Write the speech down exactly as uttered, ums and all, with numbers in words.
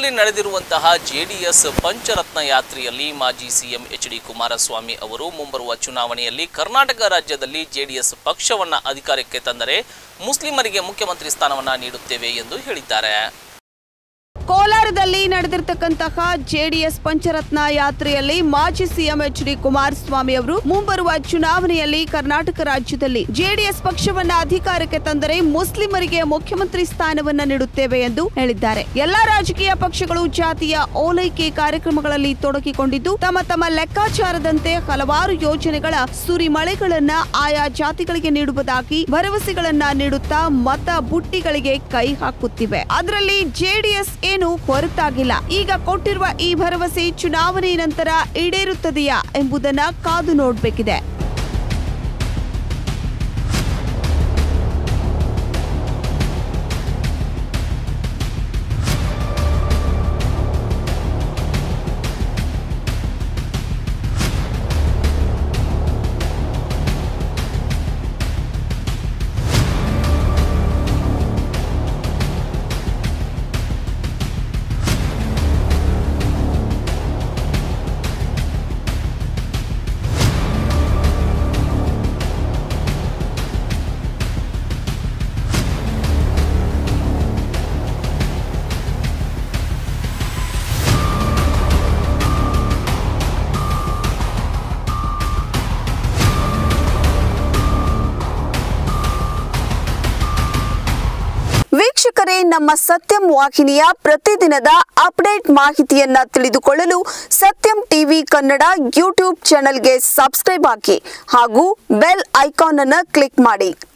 ಕೋಲಾರದಲ್ಲಿ ನಡೆದಿರುವಂತಹ ಜೆಡಿಎಸ್ ಪಂಚರತ್ನ ಯಾತ್ರೆಯಲ್ಲಿ ಮಾಜಿ ಸಿಎಂ ಎಚ್ ಡಿ ಕುಮಾರಸ್ವಾಮಿ ಅವರು ಮುಂಬರುವ ಚುನಾವಣೆಯಲ್ಲಿ ಕರ್ನಾಟಕ ರಾಜ್ಯದಲ್ಲಿ ಜೆಡಿಎಸ್ ಪಕ್ಷವನ್ನು ಅಧಿಕಾರಕ್ಕೆ ತಂದರೆ ಮುಸ್ಲಿಮರಿಗೆ ಮುಖ್ಯಮಂತ್ರಿ ಸ್ಥಾನವನ್ನು ನೀಡುತ್ತೇವೆ ಎಂದು ಹೇಳಿದ್ದಾರೆ. ಕೋಲಾರದಲ್ಲಿ ನಡೆದಿರತಕ್ಕಂತಹ ಜೆಡಿಎಸ್ ಪಂಚರತ್ನ ಯಾತ್ರೆಯಲ್ಲಿ ಮಾಜಿ ಸಿಎಂ ಎಚ್ ಡಿ ಕುಮಾರಸ್ವಾಮಿ ಅವರು ಮುಂಬರುವ ಚುನಾವಣೆಯಲ್ಲಿ ಕರ್ನಾಟಕ ರಾಜ್ಯದಲ್ಲಿ ಜೆಡಿಎಸ್ ಪಕ್ಷವನ್ನ ಅಧಿಕಾರಕ್ಕೆ ತಂದರೆ ಮುಸ್ಲಿಮರಿಗೆ ಮುಖ್ಯಮಂತ್ರಿ ಸ್ಥಾನವನ್ನ ನೀಡುತ್ತೇವೆ ಎಂದು ಹೇಳಿದ್ದಾರೆ. ಎಲ್ಲಾ ರಾಜಕೀಯ ಪಕ್ಷಗಳು ಜಾತಿಯ ಓಲೈಕೆ ಕಾರ್ಯಕ್ರಮಗಳಲ್ಲಿ ತೊಡಗಿಕೊಂಡಿದ್ದು ತಮ್ಮ ತಮ್ಮ ಲೆಕ್ಕಾಚಾರದಂತೆ ಹಲವಾರು ಯೋಜನೆಗಳ ಸುರಿಮಳೆಗಳನ್ನ ಆಯಾ ಜಾತಿಗಳಿಗೆ ನೀಡುವುದಾಗಿ ಭರವಸೆಗಳನ್ನ ನೀಡುತ್ತಾ ಮತ ಬುಟ್ಟಿಗಳಿಗೆ ಕೈ ಹಾಕುತ್ತಿವೆ. ಅದರಲ್ಲಿ ಜೆಡಿಎಸ್ ಏನು ಹೊರತಾಗಿಲ್ಲ. ಈಗ ಕೊಟ್ಟಿರುವ ಈ ಭರವಸೆ ಚುನಾವಣೆ ನಂತರ ಈಡೇರುತ್ತದೆಯಾ ಎಂಬುದನ್ನ ಕಾದು ನೋಡಬೇಕಿದೆ. ವೀಕ್ಷಕರೇ, ನಮ್ಮ ಸತ್ಯಂ ವಾಹಿನಿಯ ಪ್ರತಿದಿನದ ಅಪ್ಡೇಟ್ ಮಾಹಿತಿಯನ್ನ ತಿಳಿದುಕೊಳ್ಳಲು ಸತ್ಯಂ ಟಿವಿ ಕನ್ನಡ ಯೂಟ್ಯೂಬ್ ಚಾನೆಲ್ಗೆ ಸಬ್ಸ್ಕ್ರೈಬ್ ಹಾಕಿ ಹಾಗೂ ಬೆಲ್ ಐಕಾನ್ ಅನ್ನು ಕ್ಲಿಕ್ ಮಾಡಿ.